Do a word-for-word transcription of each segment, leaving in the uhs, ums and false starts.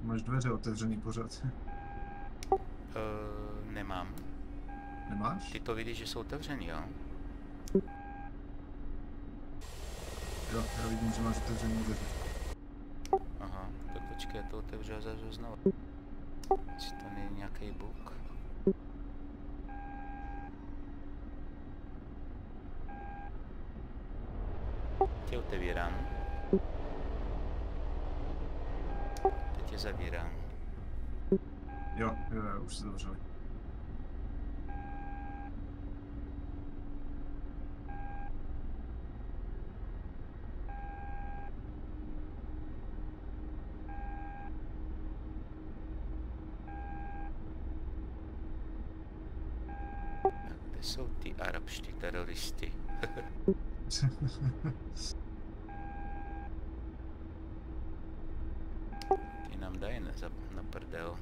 Máš dveře otevřený pořád. Uh, nemám. Nemáš? Ty to vidíš, že jsou otevřený, jo? Jo, já vidím, že máš otevřený dveře. Aha, tak počkej, já to otevřu a zavřu znovu. Jestli to není nějaký bug. Tě otevírám. Teď je zavírám. Jo, jo, jo, už se zavřeli. Kde jsou ty arabští teroristi? Ty nám dají na, na prdel.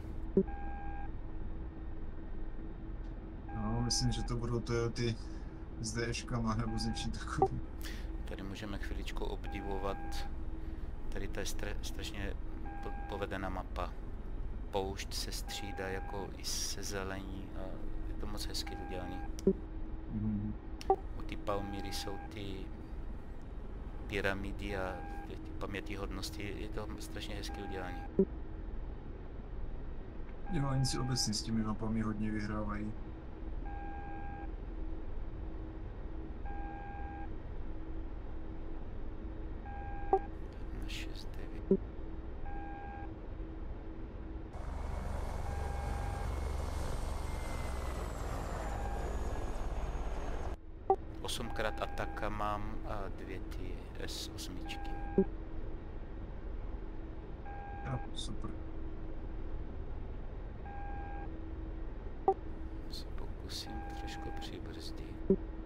No, myslím, že to budou Toyoty s DŠkama nebo s něčím takovým. Tady můžeme chviličku obdivovat. Tady to je stra strašně po povedená mapa. Poušť se střídá jako i se zelení a je to moc hezky udělaný. Mm-hmm. U ty Palmyry jsou ty pyramidy a ty pamětihodnosti, je to strašně hezky udělaný. Jo, oni si obecně s těmi mapami hodně vyhrávají. Na šest, devět. Osmkrát Ataka mám a dvě ty S osm. Jo, super. Se pokusím trošku přibrzdit.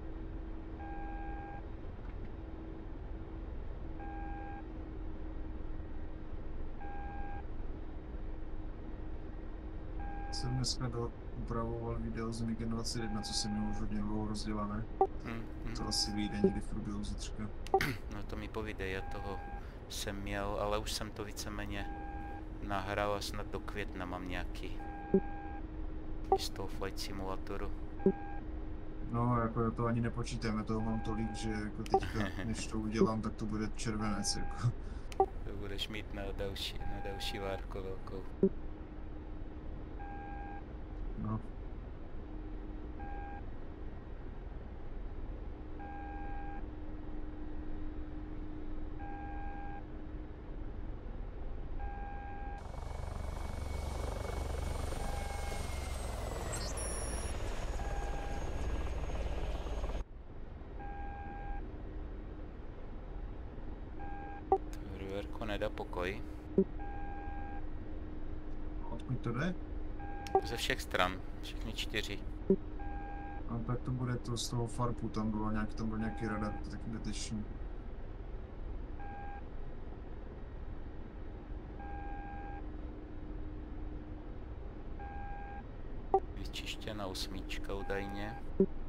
Jsem dneska do, upravoval video z Migem dvacet jedna, co jsem měl už hodně dlouho rozdělané. Hmm, hmm. To asi vyjde někdy v průběhu zítřka. No to mi povídej, já toho jsem měl, ale už jsem to víceméně nahrál a snad do května mám nějaký z toho flight simulatoru. No, jako já to ani nepočítám, já toho mám tolik, že jako teďka, než to udělám, tak to bude červenec, jako. To budeš mít na další, na další várko velkou. No. Ruerko nedá pokoj. Odkud to jde? Ze všech stran, všechny čtyři. A tak to bude to z toho farpu, tam bylo nějak, tam byl nějaký radar, to taky deteční. Vyčištěná osmička údajně.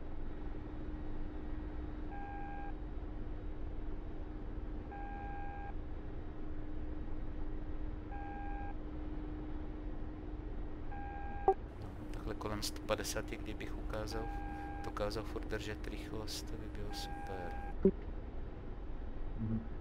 Takhle kolem sto padesát, kdybych ukázal, dokázal furt držet rychlost, to by bylo super. Mhm.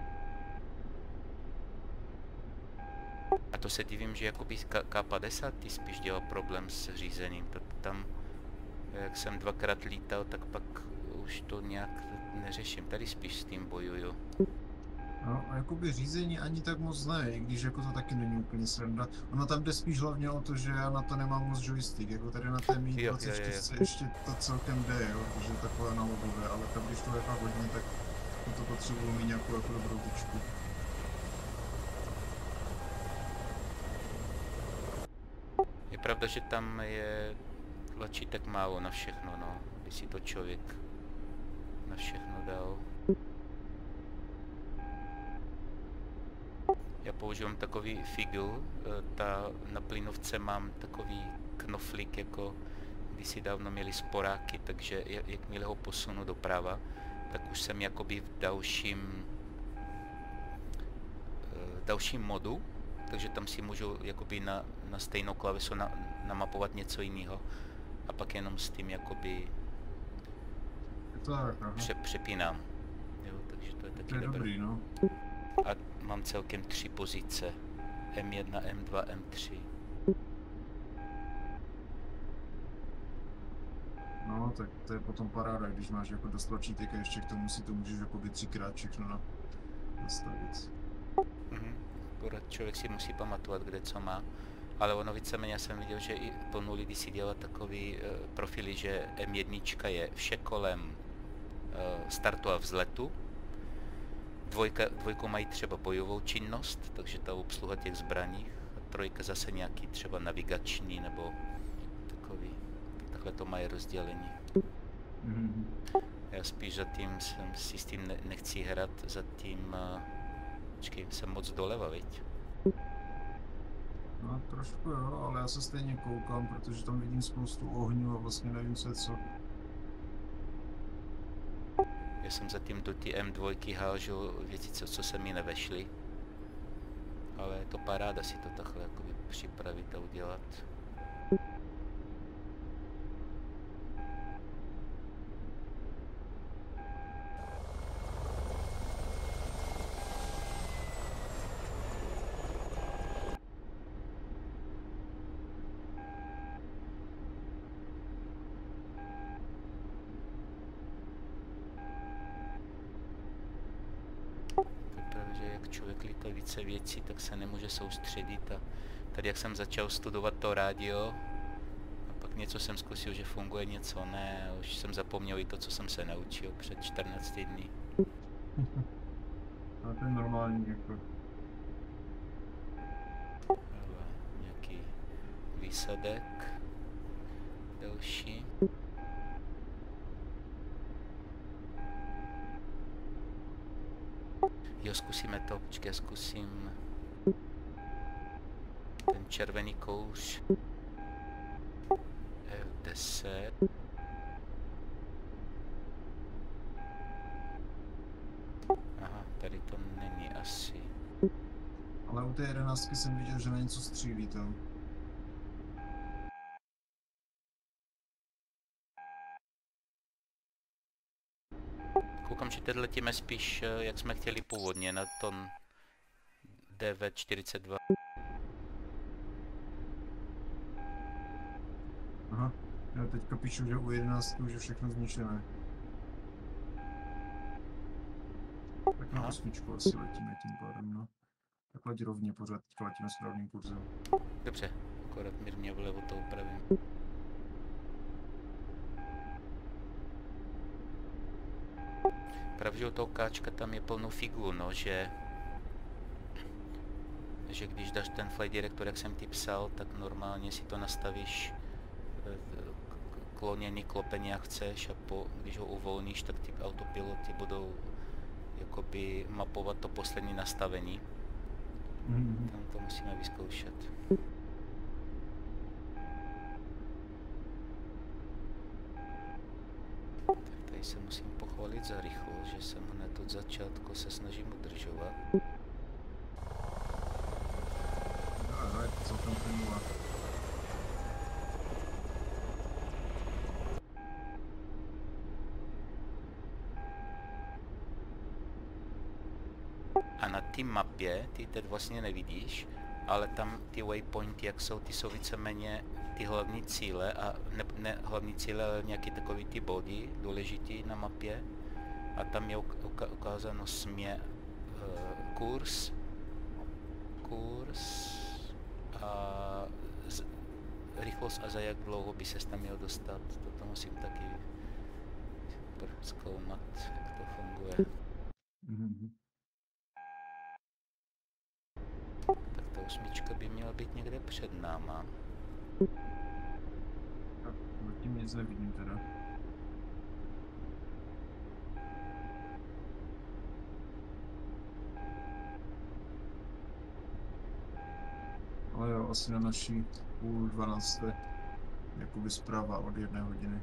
A to se divím, že jakoby K padesát spíš dělal problém s řízením. Tam, jak jsem dvakrát lítal, tak pak už to nějak neřeším. Tady spíš s tím bojuju. No, a jakoby řízení ani tak moc ne, i když jako to taky není úplně sranda. Ono tam jde spíš hlavně o to, že já na to nemám moc joystick, jako tady na té Mi dvacet čtyři ještě to celkem jde, jo, protože je takové analogové, ale tam když to je fakt hodně, tak to potřebuji mít nějakou jako dobrou tyčku. Je pravda, že tam je tlačítek málo na všechno, no, by si to člověk na všechno dal. Já používám takový figl, ta, na plynovce mám takový knoflík, jako když si dávno měli sporáky, takže jakmile ho posunu doprava, tak už jsem jakoby v dalším, dalším modu takže tam si můžu jakoby na, na stejnou klavisu na, namapovat něco jiného a pak jenom s tím jakoby tak, pře, přepínám. Jo, takže to je taky to je dobré. dobrý, no. A mám celkem tři pozice. M jedna, M dva, M tři. No, tak to je potom paráda, když máš jako dost tlačítek a ještě k tomu si to můžeš jakoby třikrát všechno na, nastavit. Mhm. Akorát člověk si musí pamatovat, kde co má. Ale ono víceméně já jsem viděl, že i plno lidí si dělá takový uh, profily, že M jedna je vše kolem uh, startu a vzletu. Dvojka, dvojku mají třeba bojovou činnost, takže ta obsluha těch zbraní. A trojka zase nějaký třeba navigační nebo takový. Takhle to mají rozdělení. Mm-hmm. Já spíš zatím jsem si s tím ne, nechci hrát, zatím uh, počkej, jsem moc doleva, viď? No trošku jo, ale já se stejně koukám, protože tam vidím spoustu ohňů a vlastně nevím, co je co. Já jsem zatím do ty M dva hážu věci, co, co se mi nevešly. Ale je to paráda si to takhle jakoby připravit a udělat. Člověk lítá více věcí, tak se nemůže soustředit a tady jak jsem začal studovat to rádio a pak něco jsem zkusil, že funguje, něco ne, a už jsem zapomněl i to, co jsem se naučil před čtrnácti dny. A to je normální jako. Ale nějaký výsadek další. Jo, zkusíme to, počkej, zkusím ten červený kouř F deset. Aha, tady to není asi. Ale u té jedenáctky jsem viděl, že na něco střílí tam. Koukám, že teď letíme spíš, jak jsme chtěli původně, na ton D V čtyřicet dva. Aha, já teďka píšu, že u jedenáctky už je všechno zničené. Tak na osmičku asi letíme tím pádem, no. Tak leď rovně pořád, teďka letíme správným kurzem. Dobře, akorát mírně vlevo to upravím. Pravdě u toho káčka tam je plnou figu, no, že že když dáš ten flight director, jak jsem ti psal, tak normálně si to nastavíš kloněný, klopený jak chceš a po, když ho uvolníš, tak ty autopiloty budou jakoby mapovat to poslední nastavení. Mm-hmm. Tam to musíme vyzkoušet. Tak tady se musím pochválit za rychlost, že jsem hned od začátku se snažím udržovat. No, je to celkem plynula. A na té mapě ty teď vlastně nevidíš, ale tam ty waypointy, jak jsou, ty jsou víceméně ty hlavní cíle a ne, ne hlavní cíle, ale nějaký takový ty body důležitý na mapě a tam je uka ukázáno smě uh, kurz, kurz a z, rychlost a za jak dlouho by ses tam měl dostat. Toto musím taky zkoumat, jak to funguje. Mm-hmm. Tak ta osmička by měla být někde před náma. Tak, zatím nic nevidím teda. Ale jo, asi na naší půl dvanácté, jakoby zprava od jedné hodiny.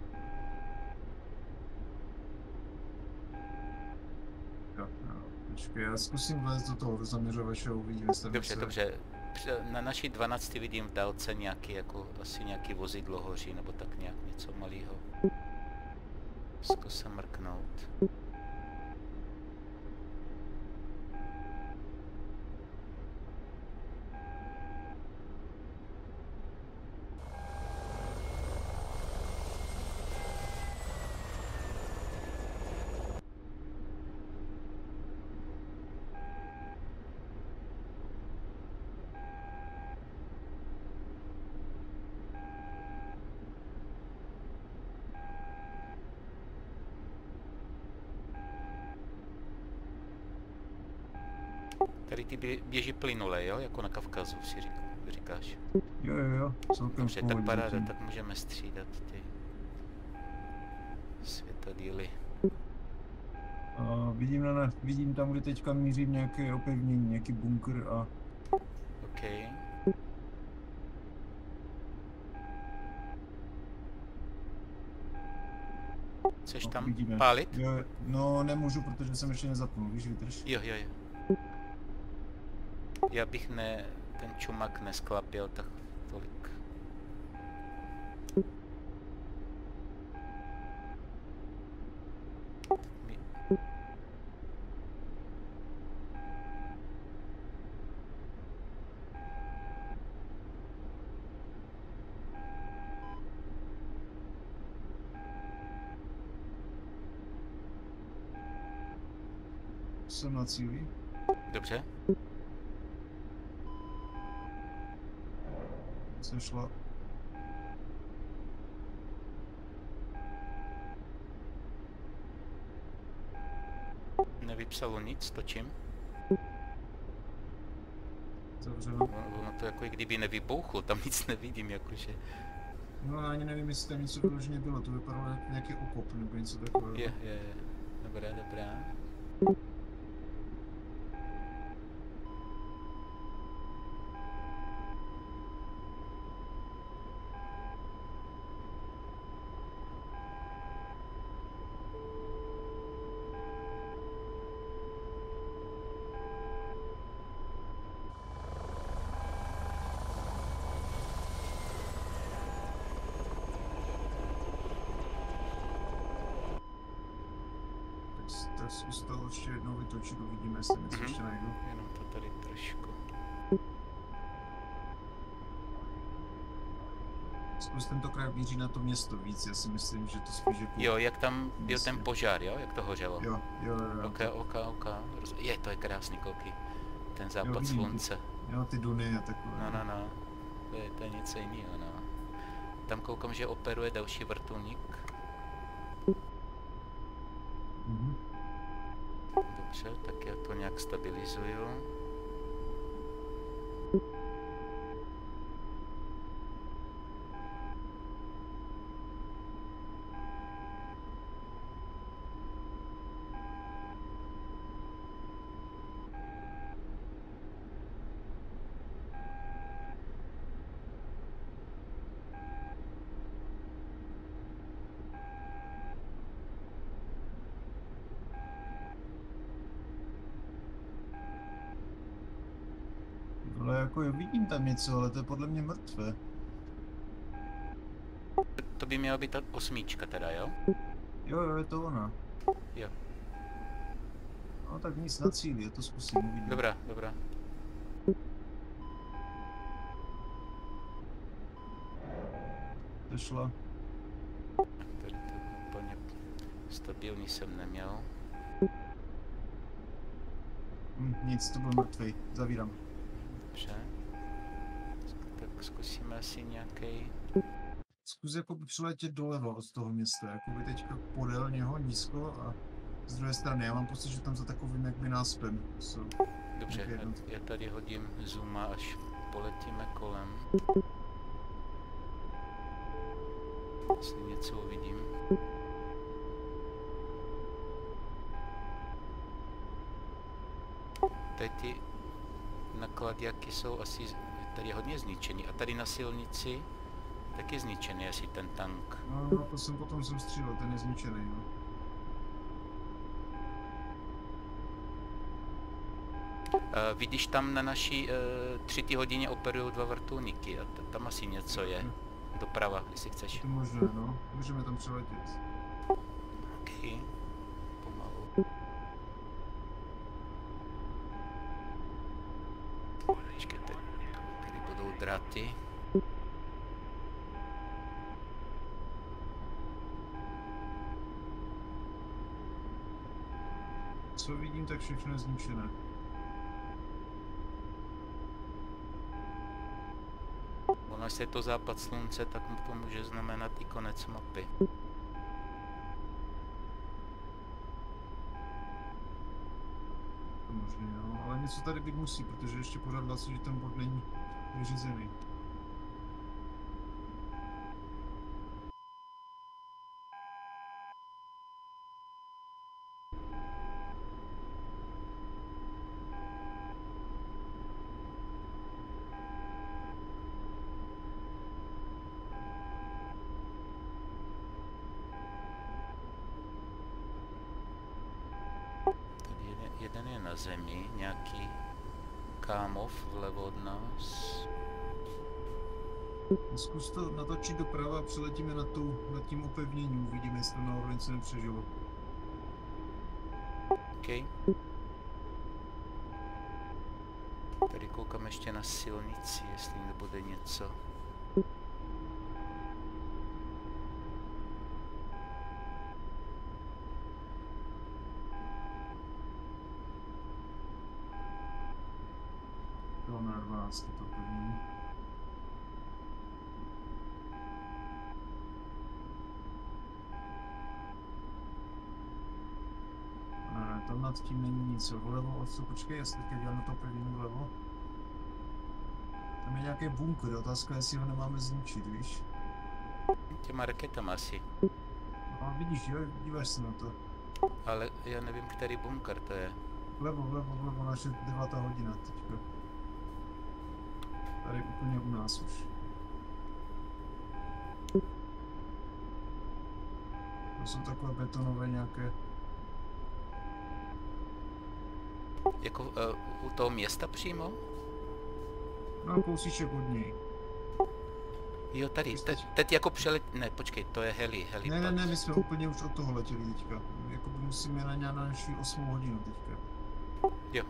Tak, jo, počkej. Počkej, já zkusím vlézt do toho do zaměřovače a uvidím, jestli tam Dobře, něco dobře. Na naší dvanácti vidím v dálce nějaký, jako asi nějaký vozidlo hoří, nebo tak nějak něco malého. Zkusím mrknout. Tady ty běží plynule, jo? Jako na Kavkazu, si řík, říkáš. Jo, jo, jo, celkem Dobře, tak paráda, tak můžeme střídat ty světadíly. A vidím, na, vidím tam, kde teďka mířím nějaké opevnění, nějaký bunkr a... OK. Chceš No, tam vidíme. pálit? Jo, no nemůžu, protože jsem ještě nezapnul, víš, vydrž. Jo, jo, jo. Já bych ne, ten čumak nesklapil tak tolik. My... Jsem na cíli. Dobře. Sešla. Nevypsalo nic, točím. Zavřeno. Ono to jako i kdyby nevybouchlo, tam nic nevidím, jakože. No ani nevím, jestli tam něco vyloženě bylo, to vypadalo jako nějaký okop nebo něco takového. Je, je, je. Dobrá, dobrá. Tak zkus to ještě jednou vytočit, uvidíme, jestli něco Mhm. ještě najdu. Jenom to tady trošku. Zkus tentokrát mířit na to město víc, já si myslím, že to spíš jako... Jo, jak tam byl Jasně. ten požár, jo? Jak to hořelo? Jo, jo, jo. jo. Ok, ok, ok. Roz... Je, to je krásný, koukej. Ten západ Jo, vidím. slunce. Jo, ty duny a takové. No, no, no. To je, to je něco jiného, no. Tam koukám, že operuje další vrtulník. Mhm. Dobře, tak já to nějak stabilizuju. Ale jako jo, vidím tam něco, ale to je podle mě mrtvé. To by měla být ta osmička teda, jo? Jo, jo, je to ona. Jo. No tak nic na cíli, já to zkusím, uvidím. Dobrá, dobrá. To šla. Tady to úplně stabilní jsem neměl. Hm, nic, to byl mrtvej, zavírám. Dobře. Tak zkusíme asi nějaký. Zkus jakoby přiletět doleva od toho města, jakoby teďka podél něho, nízko a z druhé strany. Já mám pocit, že tam za takovým jakby náspem jsou. Dobře, nějaké já, jednotky. já tady hodím zooma, až poletíme kolem. Jestli něco uvidím. Tady ty nakladňáky jsou asi tady hodně zničený. A tady na silnici taky zničený asi ten tank. No, no, to jsem potom jsem střílel, ten je zničený, no. Uh, vidíš tam na naší uh, třetí hodině operují dva vrtulníky a tam asi něco je. Doprava, jestli chceš. Je to možné, no. Můžeme tam přeletět. OK. Pomalu. Počkejte, tady budou dráty. Co vidím, tak všechno je zničené. Ono, jestli je to západ slunce, tak to může znamenat i konec mapy. To možná, no, ale něco tady být musí, protože ještě pořád vlastně, že ten bod není vyřízený. Jeden je na zemi, nějaký kámov vlevo od nás. Zkus to natočit doprava a přiletíme na, tu, na tím opevnění, uvidíme, jestli to náhodou něco nepřežilo. OK. Tady koukám ještě na silnici, jestli nebude něco. To na dvanáct to první. Ne, tam nad tím není nic. Vlevo, odsud, počkej, jestli teďka dělám na to první vlevo. Tam je nějaký bunkr, otázka, jestli ho nemáme zničit, víš? Těma raketama asi. No vidíš, jo, díváš se na to. Ale já nevím, který bunkr to je. Vlevo, vlevo, vlevo, naše devátá hodina teďka. Tady úplně u nás už. To jsou takové betonové nějaké... Jako uh, u toho města přímo? No, kousíček od něj. Jo, tady, teď, teď jako přelet... Ne, počkej, to je heli, helipad. Ne, ne, ne, my jsme úplně už od toho letěli teďka. Jakoby musíme na nějak na naši osmou hodinu teďka. Jo.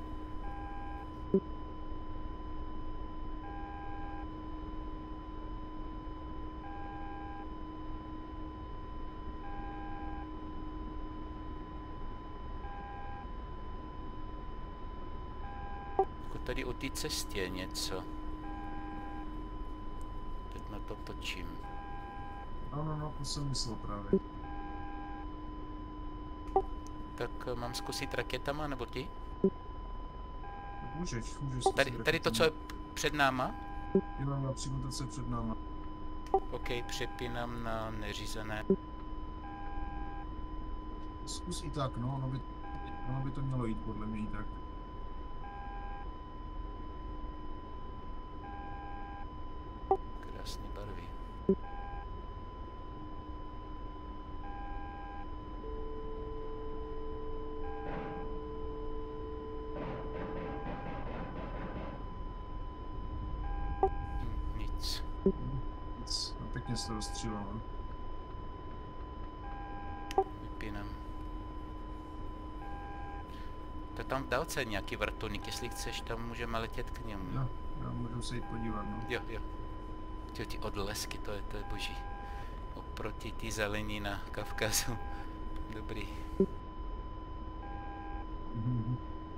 Jako tady o té cestě je něco. Teď na to točím. No, no, no, to jsem myslel právě. Tak mám zkusit raketama, nebo ty? Můžeš, můžeš. Tady, tady to, co je před náma? Jo, já přímo to, co je před náma. OK, přepínám na neřízené. Zkus i tak, no, ono by, ono by to mělo jít podle mě i tak. Krásné barvy. Hm, nic. Nic, no, pěkně se to rozstřílelo. Vypínám. To tam v dálce je nějaký vrtulník, jestli chceš, tam můžeme letět k němu. Jo, já můžu se jít podívat, no. Jo, jo. Ty, ty odlesky, to je, to je boží. Oproti té zelení na Kavkazu. Dobrý. Mhm.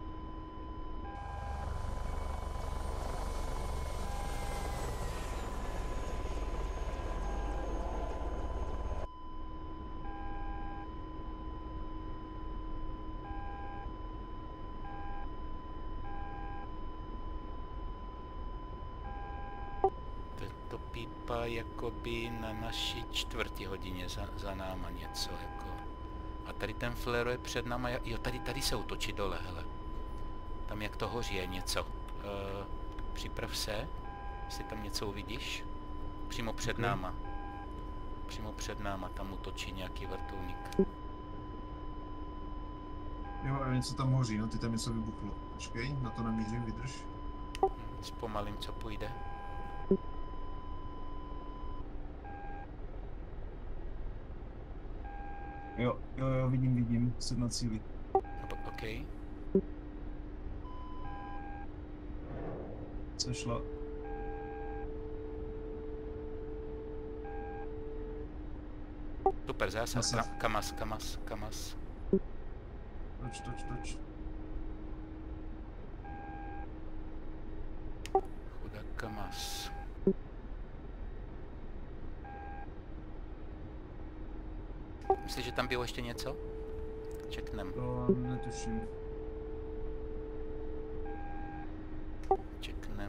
To pípa jakoby na naší čtvrtý hodině za, za náma něco jako. A tady ten flare je před náma, jo, tady, tady se utočí dole, hele. Tam jak to hoří je něco. Uh, připrav se, jestli tam něco uvidíš. Přímo před Okay. náma. Přímo před náma tam utočí nějaký vrtulník. Jo, něco tam hoří, no, ty tam něco vybuchlo. Počkej, na to namířím, vydrž. Zpomalím, co půjde. Jo, jo, jo, vidím, vidím, jsem na cíli. OK. Co šlo? Super, zásah. Ka kamas, kamas, kamas. Toč, toč, toč. Chudák kamas. Myslíš, že tam bylo ještě něco? Čeknem. To netuším. Čeknem.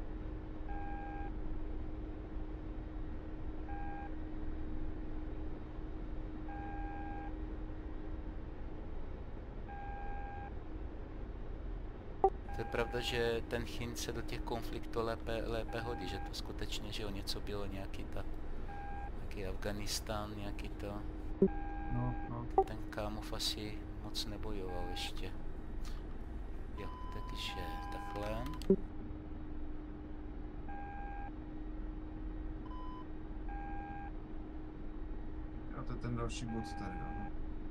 To je pravda, že ten Chin se do těch konfliktů lépe, lépe hodí, že to skutečně, že o něco bylo nějaký ta, nějaký Afganistán, nějaký to. No, no. Ten Kámov asi moc nebojoval ještě. Jo, takže takhle. A to je ten další bod tady, no.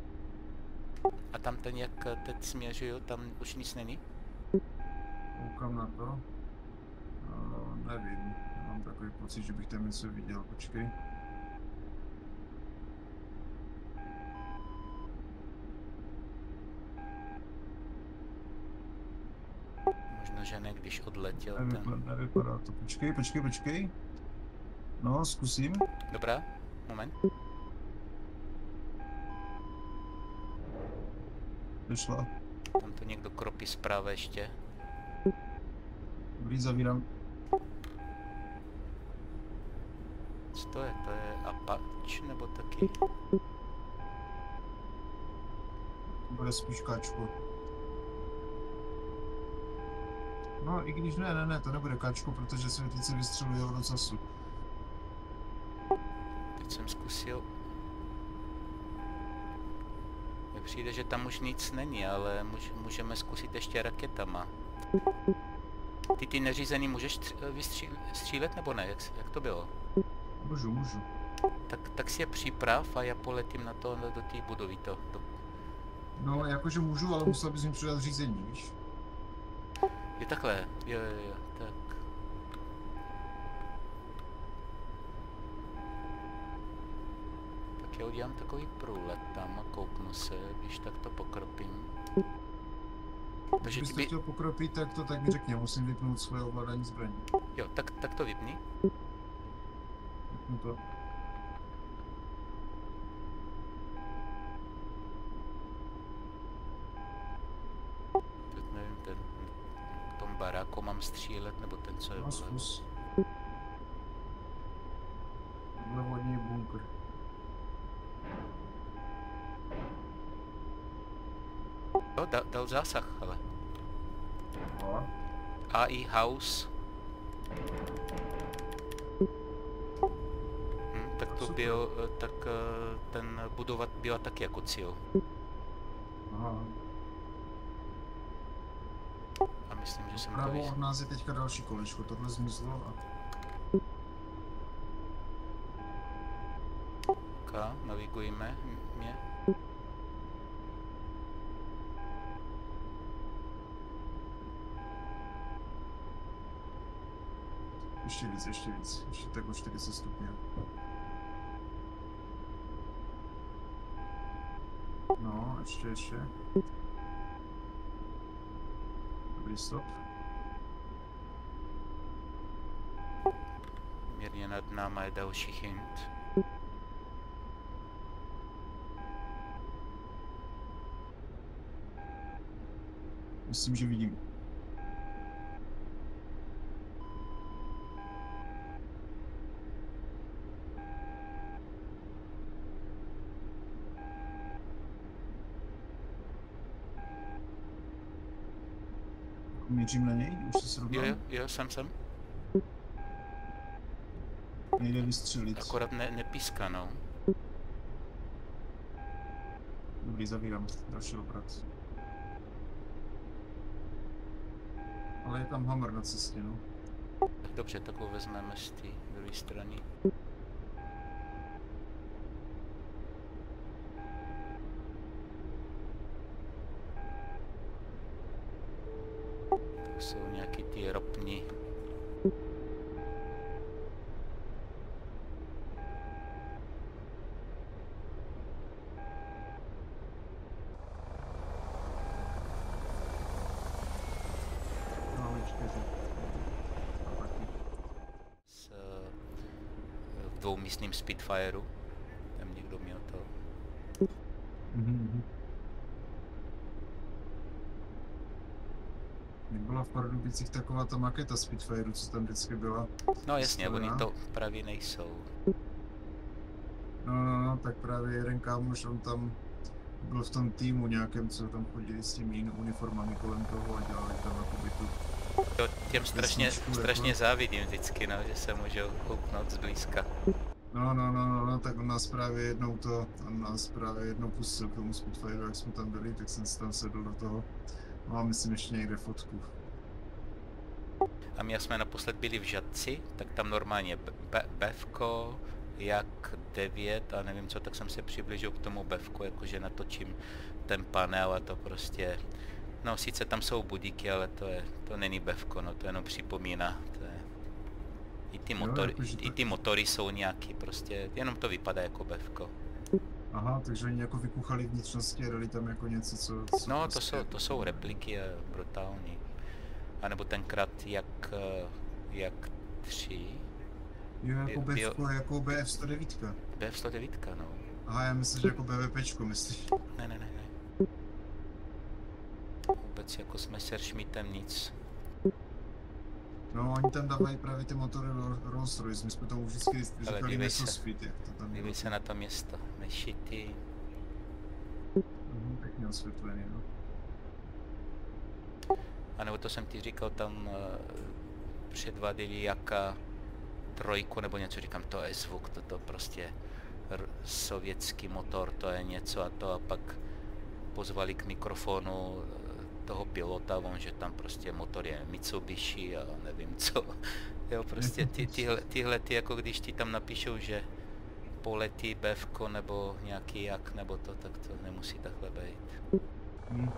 A tam ten, jak teď směřuju, tam už nic není? Koukám na to. No, nevím. Mám takový pocit, že bych tam něco viděl. Počkej. Možná, že ne, když odletěl Nevypadá, ten... nevypadá to. Počkej, počkej, počkej. No, zkusím. Dobrá, moment. Vyšla. Tam to někdo kropí zprava ještě. Dobrý, zavírám. Co to je? To je Apache nebo taky? To bude spíš káčko. No, i když ne, ne, ne, to nebude káčko, protože světlice vystřeluje od ocasu. Teď jsem zkusil. Mně přijde, že tam už nic není, ale můž, můžeme zkusit ještě raketama. Ty ty neřízený můžeš vystřílet nebo ne? Jak, jak to bylo? Můžu, můžu. Tak, tak si je připrav a já poletím na to, do té budovy to. Do... No, jakože můžu, ale musel bys mi přidat řízení, víš? Je takhle, jo, jo, jo, tak. Tak já udělám takový průlet tam a kouknu se, když tak to pokropím. Když byste chtěl pokropit, tak to tak mi řekně, musím vypnout svoje ovládání zbraní. Jo, tak, tak to vypni. Vypnu to. Teď nevím, ten, v tom baráku mám střílet, nebo ten, co je No, zkus. Tohle vodní je bunkr. Jo, dal, dal zásah, ale. No. A I house. Hm, tak to byl, tak ten budovat byla taky jako cíl. Aha. A myslím, že jsem to Pravo vyzval. od nás je teďka další kolečko, tohle zmizlo a... Ka, navigujeme mě. Ještě víc, ještě víc, ještě tak o čtyřicet stupňů. No, ještě, ještě. Dobrý, stop. Mírně nad náma je další hint. Myslím, že vidím. Mířím na něj, už se srovnám. Jo, jo, jsem, jsem. Nejde vystřelit. Akorát ne, nepíská, no. Dobrý, zavírám. Další obrat. Ale je tam Hammer na cestě, no. Tak dobře, tak ho vezmeme z té druhé strany. To jsou nějaký ty ropní. S v dvoumístným Spitfireu. Tam někdo měl to. Mhm. Byla v Pardubicích taková ta maketa Spitfireu, co tam vždycky byla. No jasně, oni to právě nejsou. No, no, no, tak právě jeden kámoš, on tam byl v tom týmu nějakém, co tam chodili s těmi uniformami kolem toho a dělali tam jakoby tu... Jo, těm strašně, strašně závidím vždycky, no, že se můžou kouknout zblízka. No, no, no, no, no, tak on nás právě jednou to, on nás právě jednou pustil k tomu Spitfireu, jak jsme tam byli, tak jsem si tam sedl do toho. Mám, myslím, ještě někde fotku. A my, jak jsme naposled byli v Žadci, tak tam normálně Bevko, jak devět a nevím co, tak jsem se přiblížil k tomu Bevku, jakože natočím ten panel a to prostě... No sice tam jsou budíky, ale to je, to není Bevko, no to jenom připomíná. To je... I, ty motory, jo, i ty motory jsou nějaký, prostě jenom to vypadá jako Bevko. Aha, takže oni jako vykuchali vnitřnosti a dali tam jako něco, co... co no, prostě... to jsou, to jsou repliky a brutální. A nebo tenkrát jak, jak tři. Jo, jako B F, jako B F sto devět. B F sto devět, no. Aha, já myslím, že jako BVPčko, myslíš? Ne, ne, ne, ne. Vůbec jako s Messerschmittem nic. No, oni tam dávají právě ty motory Rolls Royce, my jsme tomu vždycky říkali Mesospeed, jak to tam dívej se na to město, Mešity. Mhm, pěkně osvětlený, no. A nebo to jsem ti říkal, tam uh, předváděli jaká trojku nebo něco, říkám, to je zvuk, toto prostě sovětský motor, to je něco a to a pak pozvali k mikrofonu toho pilota, on, že tam prostě motor je Mitsubishi a nevím co. Jo, prostě ty, tyhle, tyhle ty, jako když ti tam napíšou, že poletí Bevko nebo nějaký jak, nebo to, tak to nemusí takhle být. Hmm.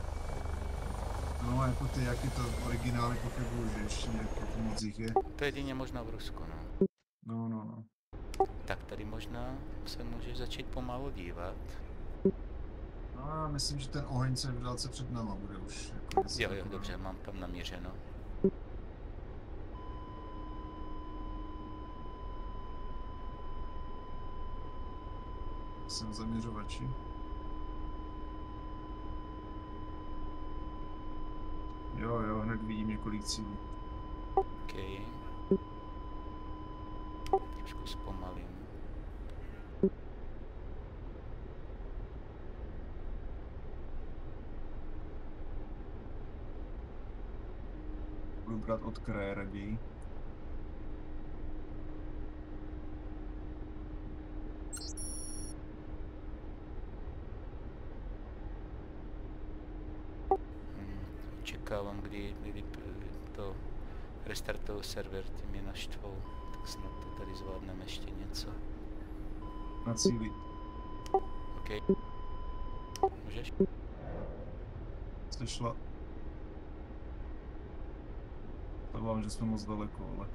No, jako ty, jaký to originály pochybuju, že ještě nějaký moc jich je. To jedině možná v Rusku, no. No, no, no. Tak tady možná se můžeš začít pomalu dívat. No, já myslím, že ten oheň se v dálce před náma bude už. Jako jo, jo, dobře, mám tam namířeno. Jsem zaměřovači. Jo, jo, hned vidím několik cílů. OK. Trošku zpomalím. Budu brát od kraje raději. Čekávám, kdy, kdy to restartují server, ty mě naštvou, tak snad to tady zvládneme ještě něco. Na cíli. OK. Můžeš? Slyšla. To vám, že jsme moc daleko, ale...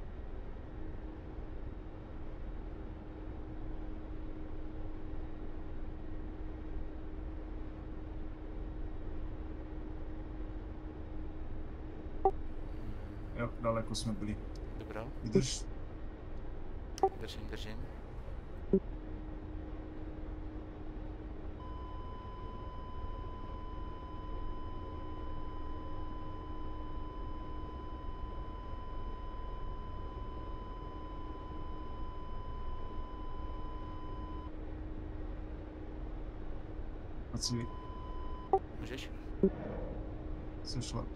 Jo, daleko jsme byli. Dobrá. Vydrž. Držím, držím. Na cíli. Můžeš? Slyšla.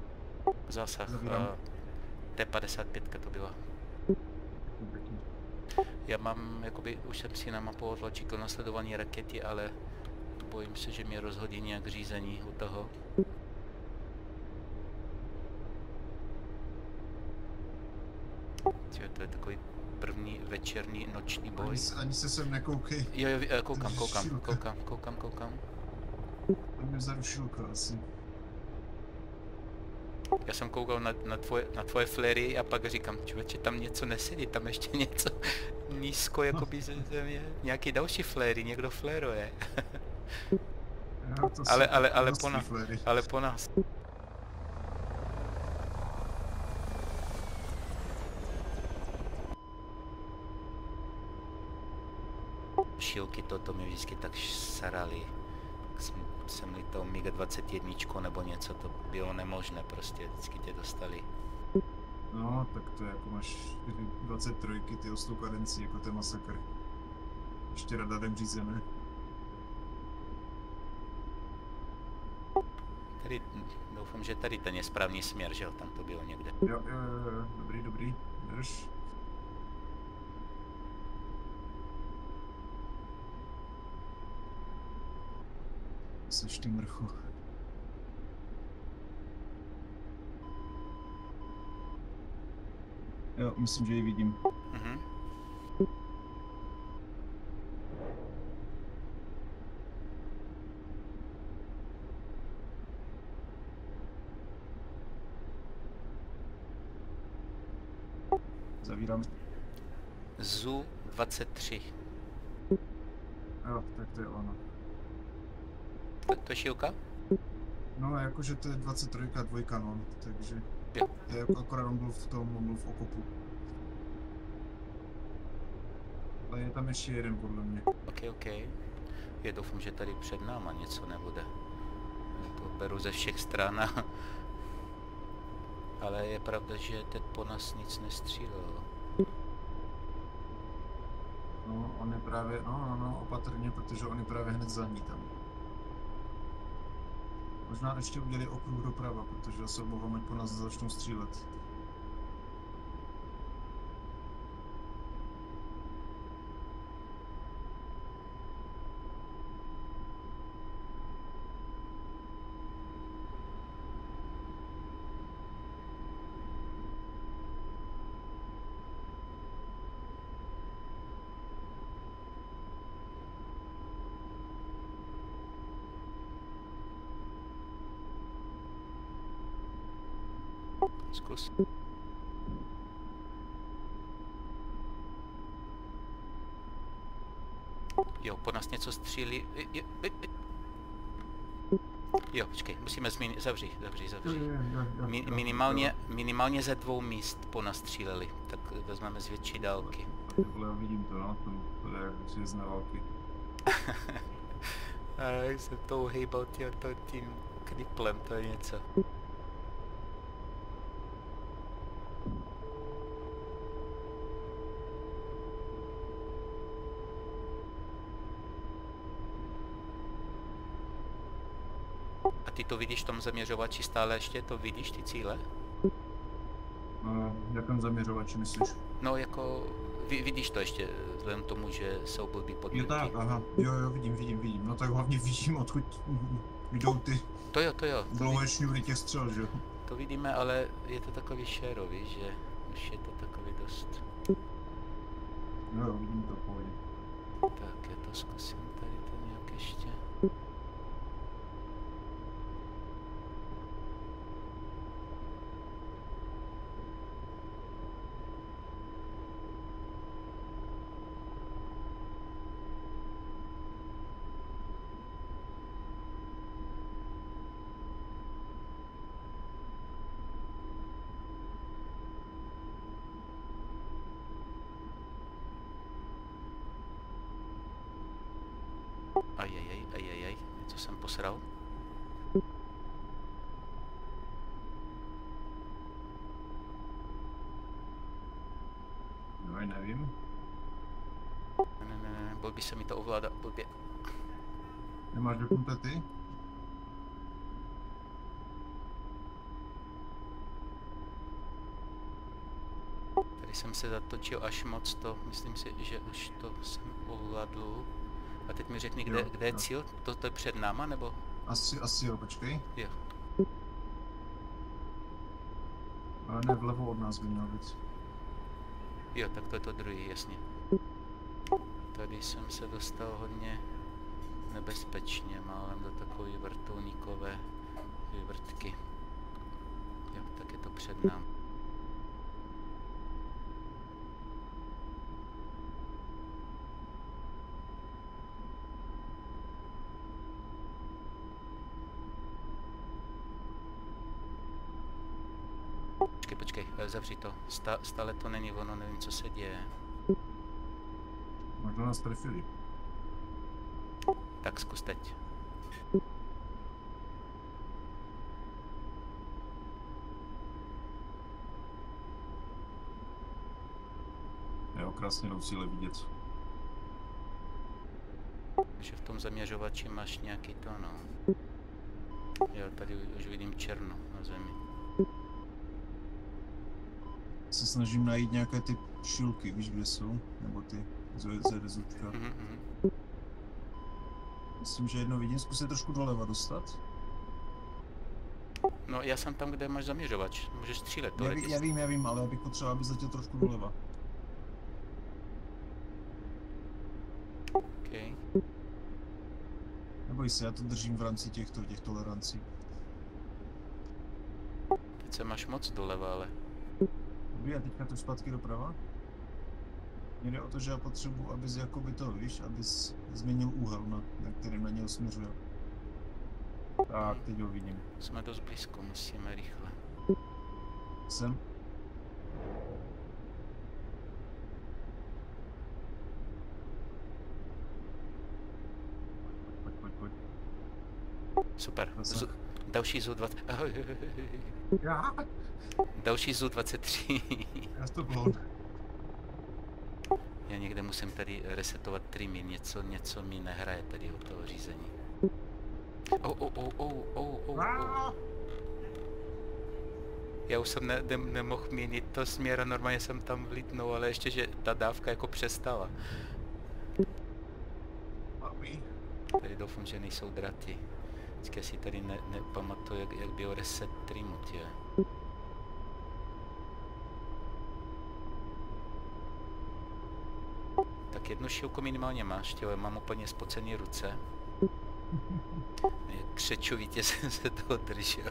Zásah uh, T padesát pět to byla. Já mám, jakoby, už jsem si namapoval tlačítko na sledování rakety, ale bojím se, že mě rozhodí nějak řízení u toho. Tyjo, to je takový první večerní noční boj. Ani, ani se sem nekoukej. Jo, jo, koukám, koukám, koukám, koukám, koukám. To mě zarušilka asi. Já jsem koukal na, na, tvoje, na tvoje fléry a pak říkám, člověče, tam něco nesedí, tam ještě něco nízko, jakoby ze země. Nějaký další fléry, někdo fléruje. Jo, to ale, ale, ale, po na, ale po nás. Šílky toto mi vždycky tak saraly. Jsem, jsem lítal mig dvacet jedna nebo něco, to bylo nemožné, prostě vždycky tě dostali. No, tak to je jako máš dvacet tři, ty s tou kadencí, jako ten masakr. Ještě radarem řízené. Tady, doufám, že tady ten je správný směr, že jo, tam to bylo někde. Jo, jo, jo, jo. Dobrý, dobrý, drž. Seš ty mrchu. Jo, myslím, že ji vidím. Mhm. Zavírám. Zu dvacet tři. Jo, tak to je ono. To, to je šílka? No, jakože to je dvacet tři a dvojkanon, takže... Jo. Je jako akorát on byl v tom, on byl v okopu. Ale je tam ještě jeden podle mě. Ok, ok. Já doufám, že tady před náma něco nebude. Já to beru ze všech stran. Ale je pravda, že teď po nás nic nestřílel. No, on je právě, no, no, no, opatrně, protože on je právě hned za ní tam. Možná ještě udělali okruh doprava, protože se obávám, ať po nás začnou střílet. Zkus. Jo, po nás něco střílí. Jo, jo počkej, musíme změnit. Zavři, zavři, zavři. Mi, minimálně, minimálně ze dvou míst po nás stříleli, tak vezmeme z větší dálky. Takhle vidím to, no, to, to je železné války. A jak se to uhejbal tím kniplem, to je něco. A ty to vidíš v tom zaměřovači stále ještě? To vidíš, ty cíle? No, jakém zaměřovači myslíš? No jako, vid, vidíš to ještě, vzhledem k tomu, že jsou blbý podmínky. Jo tak, aha, jo jo, vidím, vidím, vidím. No tak hlavně vidím, odkud jdou ty to jo, to jo. dlouhé šňůry těch střel, že jo? To vidíme, ale je to takový šérový, že už je to takový dost. Jo, jo, vidím to v pohodě. Tak, já to zkusím tady to nějak ještě. Ajajaj, ajajaj, něco jsem posral. No, já nevím. Ne, ne, ne, ne, blbě se mi to ovládá, blbě. Nemáš dokonce ty? Tady Když jsem se zatočil až moc, to myslím si, že už to jsem ovládl. A teď mi řekni, kde, Jo, kde je jo. cíl? To, to je před náma, nebo? Asi, asi jo, počkej. Jo. Ale ne, vlevo od nás by měl být. Jo, tak to je to druhý, jasně. Tady jsem se dostal hodně nebezpečně, málem do takové vrtulníkové vývrtky. Jo, tak je to před námi. Počkej, počkej, zavři to. Stá, stále to není ono, nevím, co se děje. Možná nás trefili. Tak zkus teď. Jo, krásně jdou cíle vidět. Takže v tom zaměřovači máš nějaký to, no. Jo, tady už vidím černo na zemi. Se snažím najít nějaké ty šilky, víš, kde jsou? Nebo ty zedezůčka. Mhm, mhm. Myslím, že jedno vidím, zkus se trošku doleva dostat. No, já jsem tam, kde máš zaměřovač. Můžeš střílet. Já, ví, já vím, já vím, ale já bych potřeboval, aby zletěl trošku doleva. Okay. Neboj se, já to držím v rámci těchto, těch tolerancí. Teď se máš moc doleva, ale... Dobrý, a teďka to zpátky doprava. Mně jde o to, že já potřebuji, abys jakoby to, víš, abys změnil úhel, na, na kterým na něho směřuje. Tak, teď ho vidím. Jsme dost blízko, musíme rychle. Jsem. Pojď, pojď, pojď. Super. Zase. Z, další Z U dvacet... Ahoj. Já? Další Z U dvacet tři. Já to bloud. Já někde musím tady resetovat trimmy, něco, něco mi nehraje tady od toho řízení. Oh, oh, oh, oh, oh, oh, oh. Já už jsem ne, ne, nemohl měnit to směr, normálně jsem tam vlítnul, ale ještě, že ta dávka jako přestala. Tady doufám, že nejsou draty. Vždycky si tady ne, nepamatuju, jak, jak byl reset trimmu, tě. Tak jednu šilku minimálně máš, tě, mám úplně spocený ruce. Křečovitě jsem se toho držel.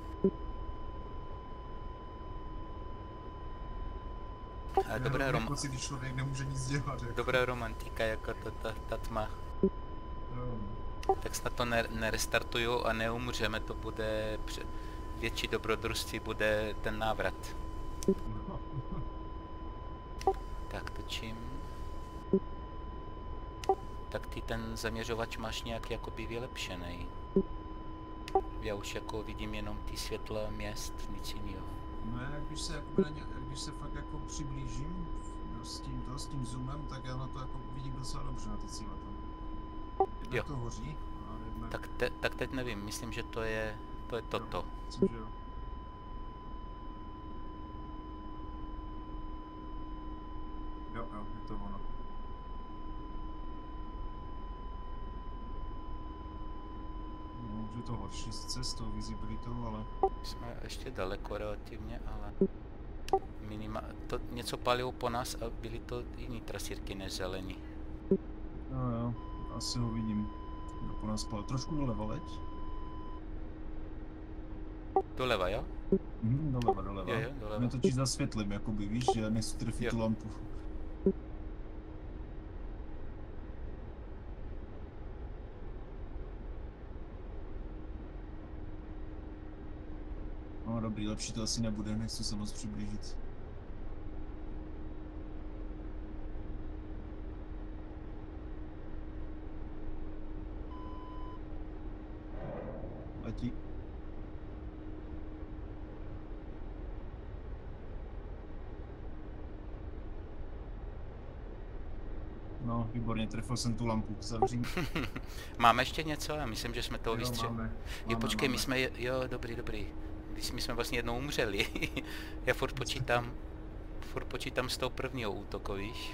Ale dobrá, rom... pocit, když člověk nemůže nic dělat. Jako. Dobrá romantika, jako to, ta, ta tma. Um. Tak snad to ne, nerestartuju a neumřeme, to bude pře... větší dobrodružství, bude ten návrat. No. Tak točím. Tak ty ten zaměřovač máš nějak jakoby vylepšený. Já už jako vidím jenom ty světla měst, nic jiného. No já když se, jako na ně, když se fakt jako přiblížím no, s, tím, to, s tím zoomem, tak já na to jako vidím docela dobře na ty cíle tam. Jednak Jo. to hoří, a jednak... Tak, te, tak teď nevím, myslím, že to je, to je toto. Jo, myslím, že jo. Jo, jo, je to ono. No, už je to horší sice s tou visibilitou, ale... Jsme ještě daleko relativně, ale minima, to něco palilo po nás a byly to jiný trasírky než zelení. No jo, asi ho vidím. Kdo po nás palil. Trošku doleva, leď? Doleva, jo? Mhm, doleva, doleva. Jo, jo, doleva. Mě točí za světlem, jakoby, víš, že já nechci trefit Jo. tu lampu. No dobrý, lepší to asi nebude, nechci se moc přiblížit. Letí. No, výborně, trefil jsem tu lampu, zavřím. Máme ještě něco? Já myslím, že jsme toho Jo, vystřelili. máme, Jo, máme, počkej, máme. my jsme, je- jo, dobrý, dobrý. Když my jsme vlastně jednou umřeli. Já furt počítám, furt počítám z toho prvního útoku, víš?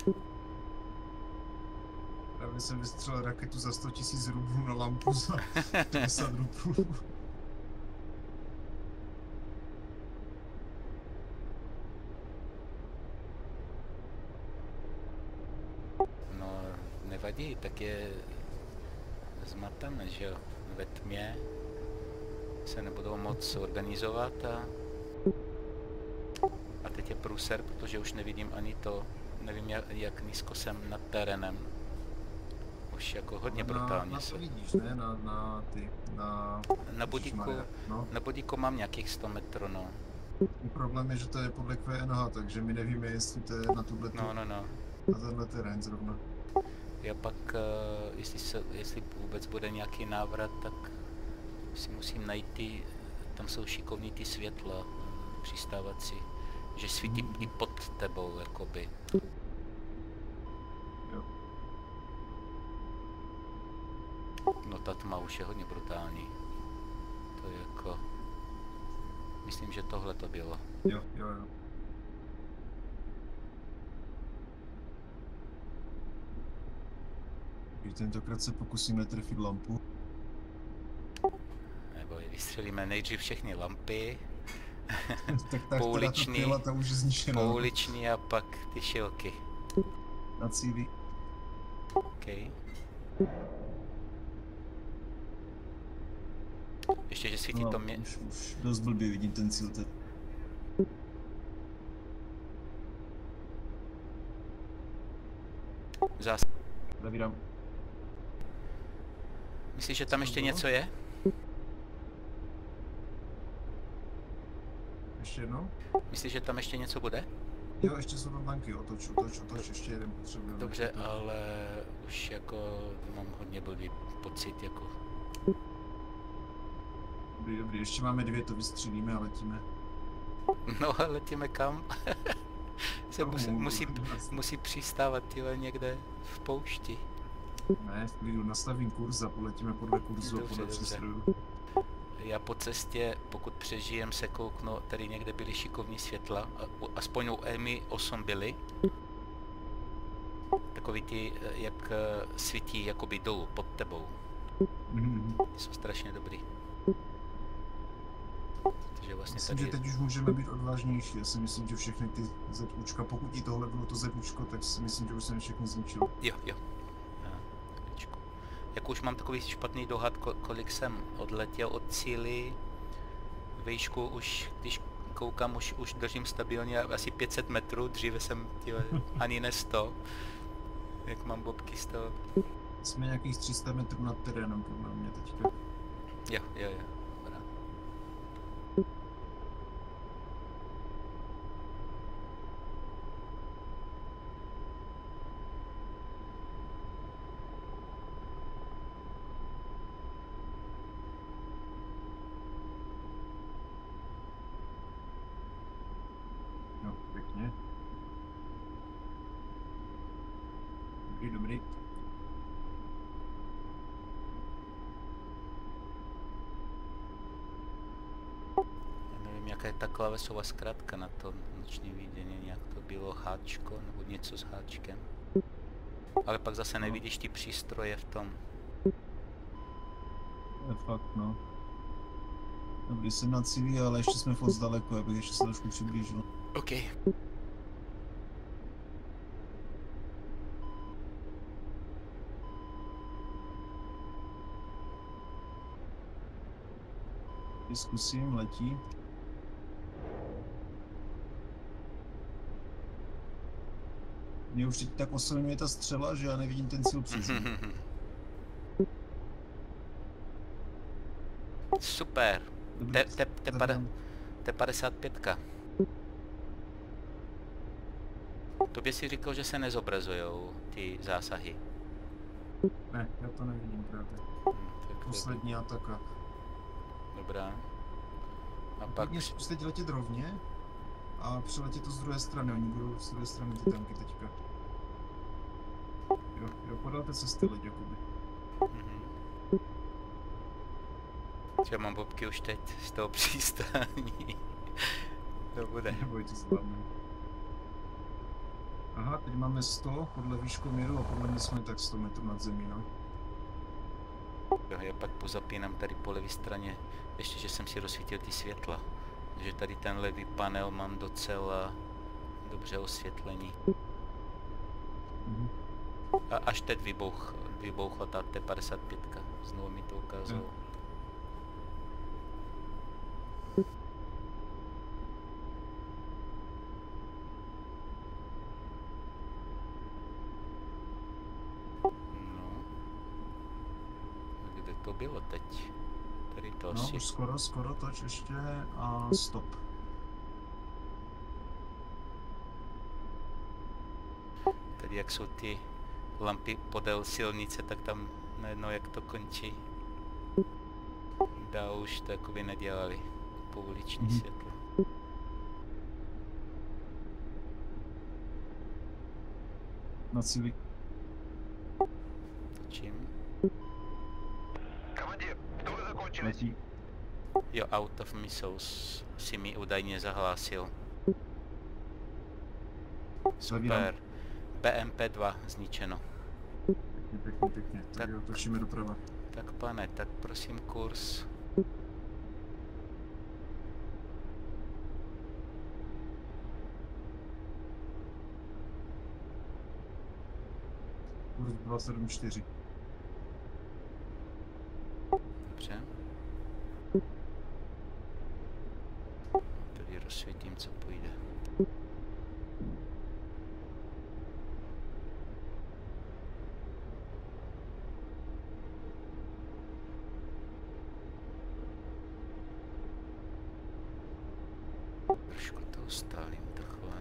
Právě jsem vystřelil raketu za sto tisíc rublů na lampu za padesát rublů. No, nevadí, tak je zmatené, že jo? Ve tmě se nebudou moc organizovat a... A teď je průser, protože už nevidím ani to, nevím jak, jak nízko jsem nad terénem. Už jako hodně na, brutálně na se... to vidíš, ne? Na, na ty, na... Na bodíku, no. na bodíku mám nějakých sto metrů, no. Problém je, že to je podle Q N H, takže my nevíme, jestli to je na tuhle No, no, no. Na tenhle terén zrovna. Já pak, uh, jestli, se, jestli vůbec bude nějaký návrat, tak si musím najít ty, tam jsou šikovní ty světla um, přistávací, že svítí mm. i pod tebou, jakoby. Jo. No ta tma už je hodně brutální. To je jako... Myslím, že tohle to bylo. Jo, jo, jo. Tentokrát se pokusíme trefit lampu. Nebo vystřelíme nejdřív všechny lampy. Tak tak pouliční, ta ta už je zničená. pouliční a pak ty šilky. Na cíli. OK. Ještě, že svítí no, to mě... Už, už dost blbě vidím ten cíl teď. Zás... Zavírám. Myslíš, že tam ještě něco je? Ještě jednou? Myslíš, že tam ještě něco bude? Jo, ještě jsou tam tanky, otoč, otoč, otoč, ještě jeden potřebujeme. Dobře, ale už jako mám hodně blbý pocit, jako... Dobrý, dobrý, ještě máme dvě, to vystřelíme a letíme. No a letíme kam? Se musí, musí, musí přistávat tyhle někde v poušti. Ne, v klidu, nastavím kurz a poletíme podle kurzu a podle přístrojů. Já po cestě, pokud přežijem, se kouknu, tady někde byly šikovní světla, aspoň u Emi osm byly. Takový ty, jak svítí jakoby dolů, pod tebou. Mm-hmm. Ty jsou strašně dobrý. Takže vlastně myslím, tady... že teď už můžeme být odvážnější. Já si myslím, že všechny ty ZUčka, pokud i tohle bylo to ZUčko, tak si myslím, že už jsem všechny zničil. Jo, jo. Jak už mám takový špatný dohad, kolik jsem odletěl od cíli, výšku už, když koukám, už, už držím stabilně asi pět set metrů, dříve jsem tíle, ani ne sto, jak mám bobky z toho. Jsme nějakých tři sta metrů nad terénem, podle mě teďka. Jo, jo, jo. Dobrá. No, pěkně. Dobrý, dobrý. Jaká je ta klávesová zkratka na to noční vidění, nějak to bylo háčko nebo něco s háčkem. Ale pak zase nevidíš ty přístroje v tom. Je fakt, no. Dobrý, jsem na cíli, ale ještě jsme moc daleko, abych ještě se trošku přiblížil. OK. Zkusím, letí. Mě už teď tak osilňuje ta střela, že já nevidím ten cíl přesně. Super. T padesát pět. Tobě si říkal, že se nezobrazujou ty zásahy. Ne, já to nevidím právě. Hmm, poslední ataka. Dobrá. A pak... Pěkně zkus teď letět rovně a přiletět to z druhé strany, oni budou z druhé strany ty tanky teďka. Jo, jo, podél té cesty leď, jakoby. Mhm. Já mám bobky už teď z toho přistání. To bude. Neboj, to zvládnu. Aha, teď máme sto podle výškomíru a podle mě jsme tak sto metrů nad zemí, no. Jo, já pak pozapínám tady po levé straně, ještě, že jsem si rozsvítil ty světla. Takže tady ten levý panel mám docela dobře osvětlení. Mhm. A až teď vybouch, vybouchla ta T padesát pět, znovu mi to ukázalo. Jo. No. Kde to bylo teď? Tady to No, asi. už skoro, skoro toč ještě a stop. Tady jak jsou ty lampy podél silnice, tak tam najednou jak to končí. Dá už to jakoby nedělali pouliční Mhm. světlo. Na cíli. Točím. Командир, что вы закончили? Letí. Jo, out of missiles si mi údajně zahlásil. Super. B M P dva zničeno. Pěkně, pěkně, pěkně. Tak, Tak. jo, točíme doprava. Tak pane, tak prosím kurz. Kurz dva sedm čtyři. Dobře. Tady rozsvítím, co půjde. Trošku to ustálím takhle.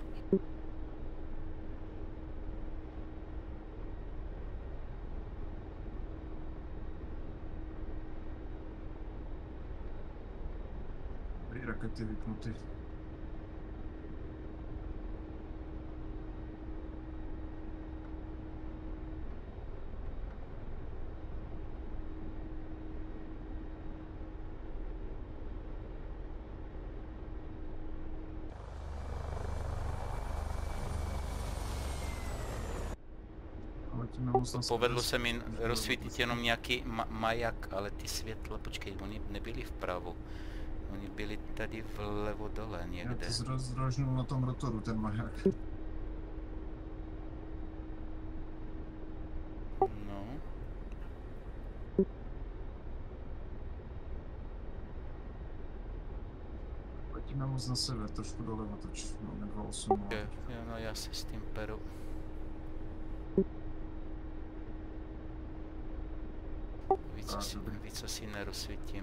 Tady rakety vypnuty. Ale tím nemoc na Povedlo sebe- se mi rozsvítit jenom nějaký ma maják, ale ty světla, počkej, oni nebyli vpravo. Oni byli tady vlevo dole Já někde. to zro- zrožnul na tom rotoru, ten maják. No, Letíme moc na sebe, trošku doleva toč. Máme dva osm. jo, jo, no já se s tím peru. Víc Tak, asi, dobrý. víc asi nerozsvítím.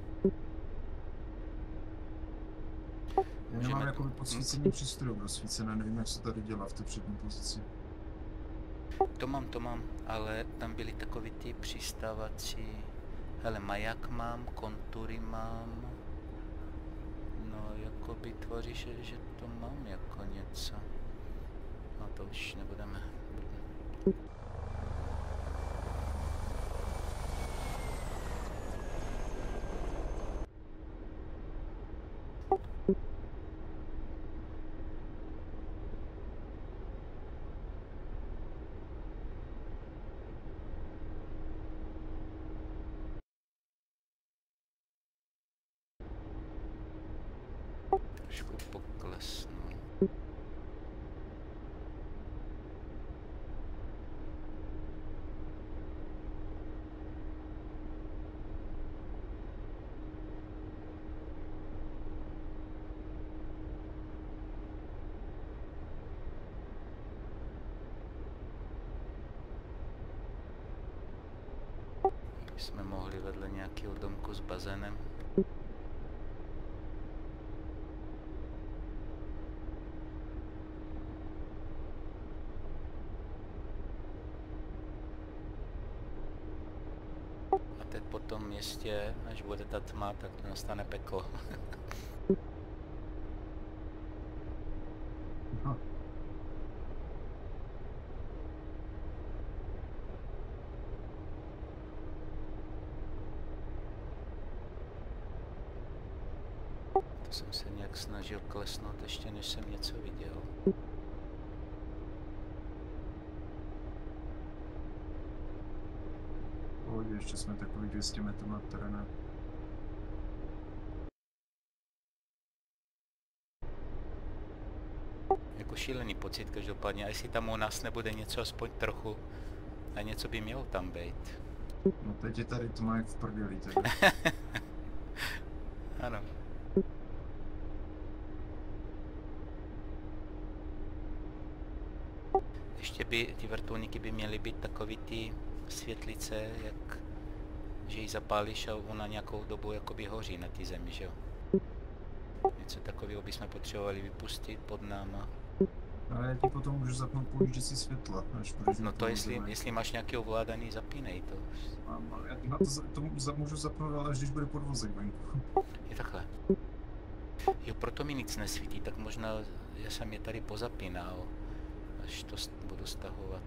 Já Můžeme nemám to- jakoby podsvícení přístrojů rozsvícené, nevím, jak se tady dělá v té přední pozici. To mám, to mám, ale tam byly takový ty přistávací. Hele, maják mám, kontury mám. No, jako by tvoří, že, že to mám jako něco. No to už nebudeme. Trošku poklesnu. Jsme mohli vedle nějakého domku s bazénem. A teď po tom městě, až bude ta tma, tak nastane peklo. Aha. To jsem se nějak snažil klesnout, ještě než jsem něco viděl. pohodě, ještě jsme takových dvě stě metrů nad terénem. Jako šílený pocit každopádně, a jestli tam u nás nebude něco aspoň trochu, a něco by mělo tam být. No teď je tady tma jak v prdeli tedy. Ano. Ještě by, ty vrtulníky by měly být takový ty světlice, jak, že ji zapálíš a ona nějakou dobu jakoby hoří na té zemi, že jo? Něco takového bychom potřebovali vypustit pod náma. Ale já ti potom můžu zapnout použící světla, až budeš. No to jestli, jestli máš nějaký ovládaný, zapínej to. Mám, ale já na to, to, to můžu zapnout, ale až když bude podvozek venku. Je takhle. Jo, proto mi nic nesvítí, tak možná já jsem je tady pozapínal, až to st budu stahovat.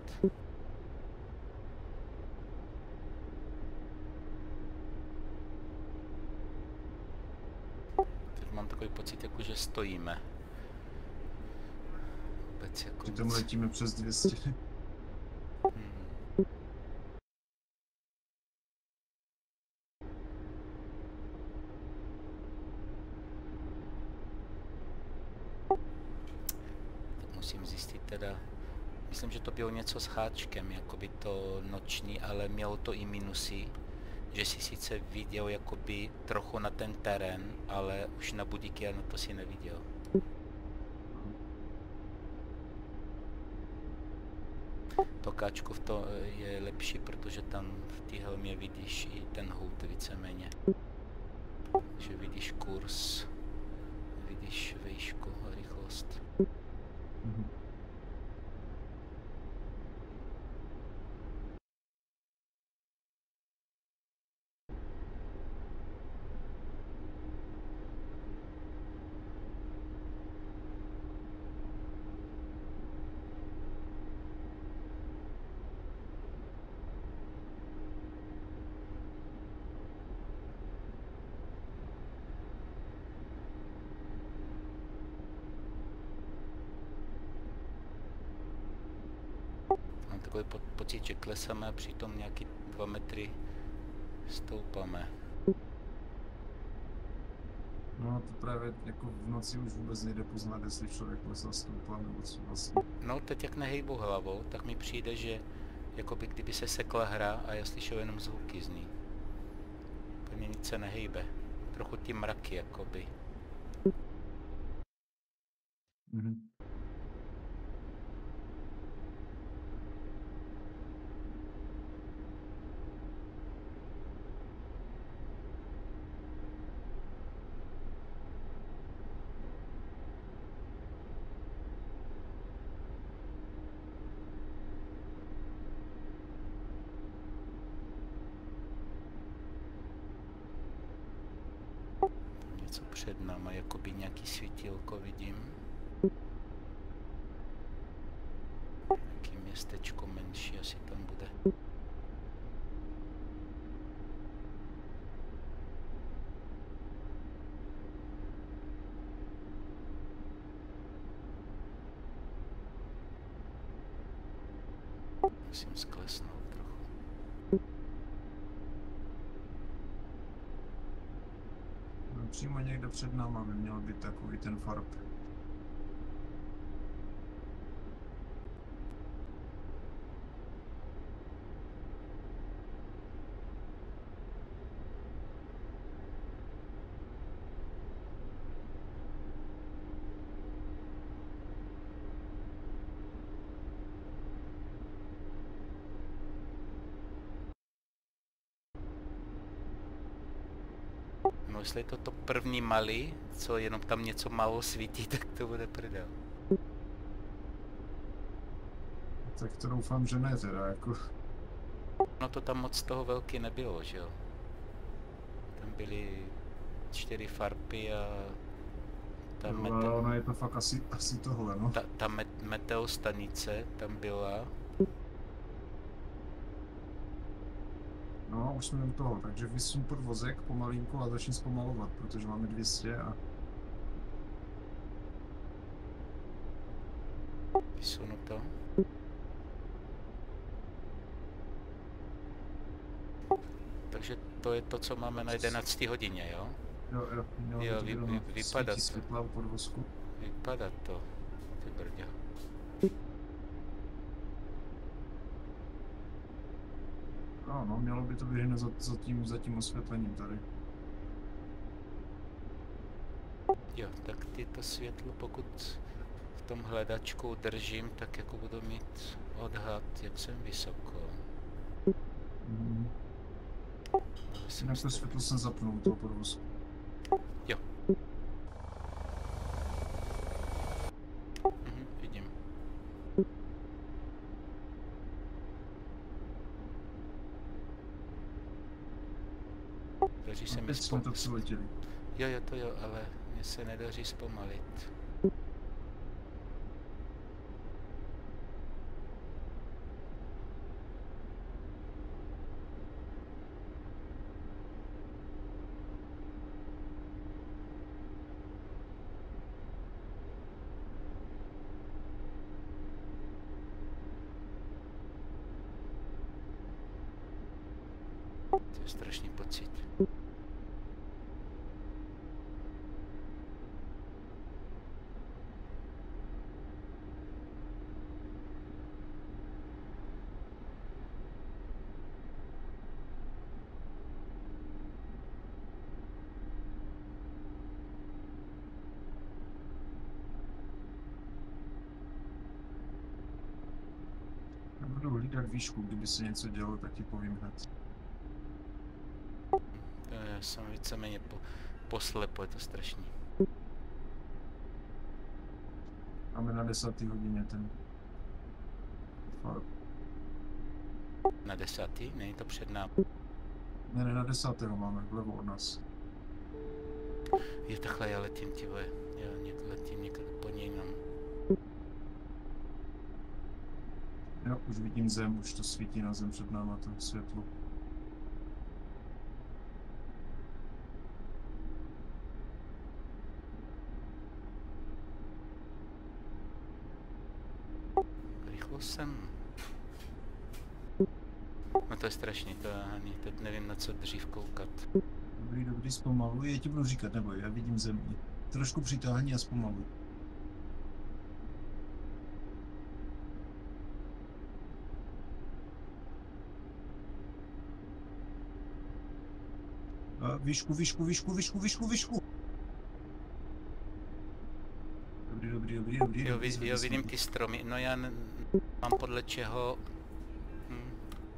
Teď mám takový pocit, jako že stojíme. Vůbec jako Přitom nic. letíme přes dvě stě. Hmm. Tak musím zjistit teda, myslím, že to bylo něco s háčkem, jakoby to noční, ale mělo to i minusy, že si sice viděl jakoby trochu na ten terén, ale už na budíky a na to si neviděl. To káčko v to je lepší, protože tam v té helmě vidíš i ten hout víceméně. Že vidíš kurz, vidíš výšku a rychlost. Mhm. Mám takový po pocit, že klesáme a přitom nějaký dva metry stoupáme. No to právě jako v noci už vůbec nejde poznat, jestli člověk klesá stoupá nebo co vlastně. No teď jak nehejbu hlavou, tak mi přijde, že jakoby kdyby se sekla hra a já slyšel jenom zvuky z ní. Úplně nic se nehejbe. Trochu ty mraky jakoby. Mhm. Něco před náma, jakoby nějaký svítilko vidím. Nějaký městečko menší asi tam bude. Musím sklesnout trochu. No, přímo někde před náma by měl být takový ten farb. No jestli je to to první malý, co jenom tam něco málo svítí, tak to bude prdel. Tak to doufám, že ne teda, jako. No to tam moc toho velký nebylo, že jo? Tam byly čtyři farpy a ta, No, mete, ale ono je to fakt asi, asi tohle, no. ta, ta met, meteostanice tam byla. No, už jsme u toho, takže vysun podvozek pomalinku a začni zpomalovat, protože máme dvě stě a... Vysunu to. takže to je to, co máme na jedenácté hodině, jo? Jo, jo, jo vy, vy, vypadá to. Světla u podvozku. Vypadá to, ty brdě. No, no, mělo by to být za, za, tím, za tím osvětlením tady. Jo, tak tyto světlo, pokud v tom hledačku držím, tak jako budu mít odhad, jak jsem vysoko. Mm. Jinak to světlo jsem zapnul u toho podvozku. Jo. Mhm, vidím. Daří se mi jsme to přiletěli. Jo, jo, to jo, ale mně se nedaří zpomalit. To je strašný pocit. Já budu hlídat výšku, kdyby se něco dělo, tak ti povím hned. Já jsem víceméně po, poslepo, je to strašný. Máme na desáté hodině ten far. Na desátý? Není to před námi? Ne, ne, na desátého máme, vlevo od nás. Je takhle, já letím, ty vole. Já někde letím někde úplně jinam. Jo, už vidím zem, už to svítí na zem před náma, to světlo. Rychlo jsem. No to je strašný, to ani teď nevím, na co dřív koukat. Dobrý, dobrý, zpomaluj, já ti budu říkat, nebo já vidím zem. Trošku přitáhni a zpomaluj. A výšku, výšku, výšku, výšku, výšku, výšku. Dobrý, dobrý, dobrý, dobrý. Jo, vid, jo vidím ty stromy, no já n mám podle čeho... Hm.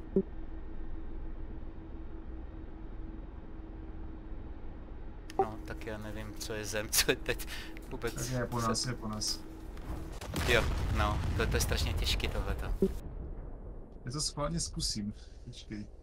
No, tak já nevím, co je zem, co je teď vůbec... Tak je po nás, je po nás. Jo, no, to, to je strašně těžký tohleto. Já to schválně zkusím, počkej.